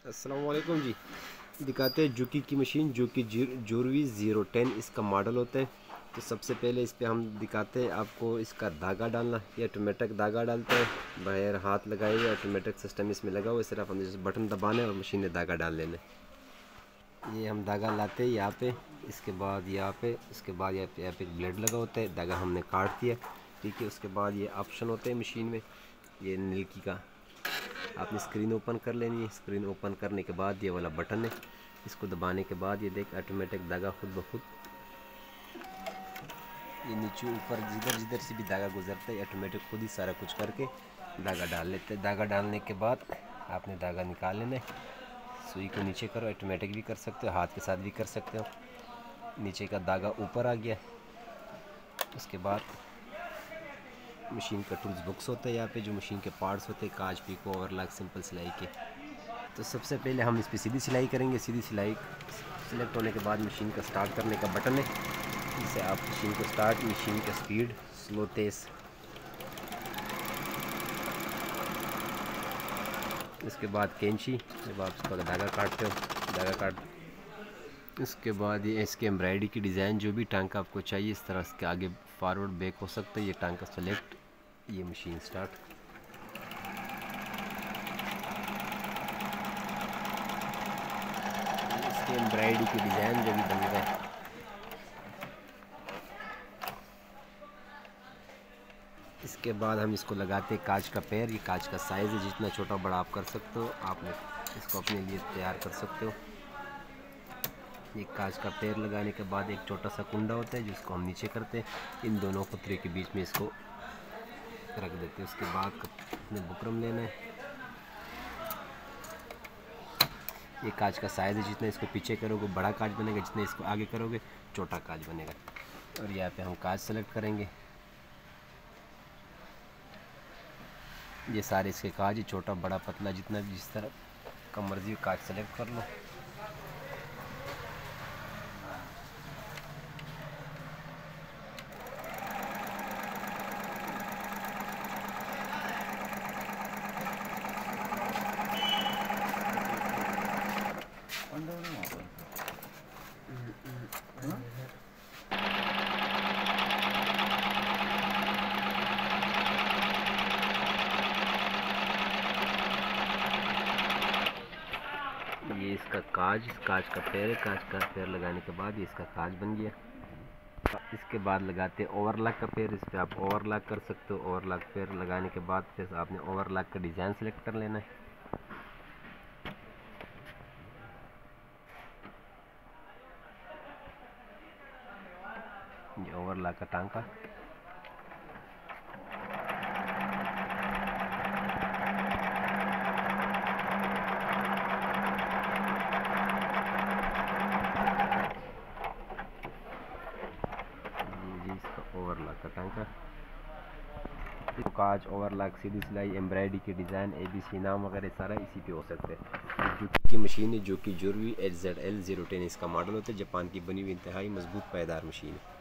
अस्सलाम वालेकुम जी। दिखाते हैं जुकी की मशीन जो कि जोरवी 010 इसका मॉडल होता है। तो सबसे पहले इस पे हम दिखाते हैं आपको इसका धागा डालना। ये ऑटोमेटिक धागा डालता है, बाहर हाथ लगाइए, ऑटोमेटिक सिस्टम इसमें लगा हुआ है, सिर्फ हम जैसे बटन दबाने और मशीन में धागा डाल लेना। ये हम धागा लाते हैं यहाँ पे, इसके बाद यहाँ पे, इसके बाद यहाँ पे एक ब्लेड लगा होता है, धागा हमने काट दिया, ठीक है। उसके बाद ये ऑप्शन होते हैं मशीन में, ये नीलकी का आपने स्क्रीन ओपन कर लेनी है। स्क्रीन ओपन करने के बाद ये वाला बटन है, इसको दबाने के बाद ये देख ऑटोमेटिक धागा खुद ब खुद ये नीचे ऊपर जिधर जिधर से भी धागा गुजरता है ऑटोमेटिक खुद ही सारा कुछ करके धागा डाल लेते हैं। धागा डालने के बाद आपने धागा निकाल लेना है, सुई को नीचे करो, ऑटोमेटिक भी कर सकते हो, हाथ के साथ भी कर सकते हो। नीचे का धागा ऊपर आ गया। उसके बाद मशीन का टूल्स बॉक्स होता है यहाँ पे, जो मशीन के पार्ट्स होते हैं, काज, पीको, ओवरलॉक, सिंपल सिलाई के। तो सबसे पहले हम इस पर सीधी सिलाई करेंगे। सीधी सिलाई सिलेक्ट होने के बाद मशीन का स्टार्ट करने का बटन है, जिससे आप मशीन को स्टार्ट, मशीन का स्पीड, स्लो, तेज़। इसके बाद कैंची, जब आप इसका धागा काटते हो, धागा काट, इसके बाद ये इसके एम्ब्रॉयडरी की डिज़ाइन जो भी टांका आपको चाहिए इस तरह इसके आगे फॉरवर्ड बैक हो सकता है। ये टांका सेलेक्ट, ये मशीन स्टार्ट। इसके एम्ब्रॉयडरी की डिज़ाइन जो भी बन रहा है, इसके बाद हम इसको लगाते हैं कांच का पैर। ये कांच का साइज़ है, जितना छोटा बड़ा आप कर सकते हो, आपने इसको अपने लिए तैयार कर सकते हो। ये कांच का पैर लगाने के बाद एक छोटा सा कुंडा होता है जिसको हम नीचे करते हैं, इन दोनों पुतरे के बीच में इसको रख देते हैं। उसके बाद अपने बुकरम लेना है। ये कांच का साइज़ है, जितना इसको पीछे करोगे बड़ा कांच बनेगा, जितना इसको आगे करोगे छोटा कांच बनेगा। और यहाँ पे हम कांच सेलेक्ट करेंगे। ये सारे इसके कांच, छोटा बड़ा पतला जितना भी जिस तरह का मर्जी कांच सेलेक्ट कर लो। ये इसका काज, काज का पैर है, काज का पैर लगाने के बाद ये इसका काज बन गया। इसके बाद लगाते हैं ओवरलॉक का पैर। इस पर आप ओवरलॉक कर सकते हो। ओवरलॉक पैर लगाने के बाद फिर आपने ओवरलॉक का डिज़ाइन सेलेक्ट कर लेना है। ये ओवरलॉक का टांका, इसका ओवरलॉक का टांका, काज, ओवरलॉक, सीधी सिलाई, एम्ब्रॉयडरी की डिज़ाइन, ABC नाम वगैरह सारा इसी पे हो सकते हैं। जुकी की मशीन है जो कि जोरवी HZL 010 इसका मॉडल होता है। जापान की बनी हुई इंतहाई मजबूत पायदार मशीन है।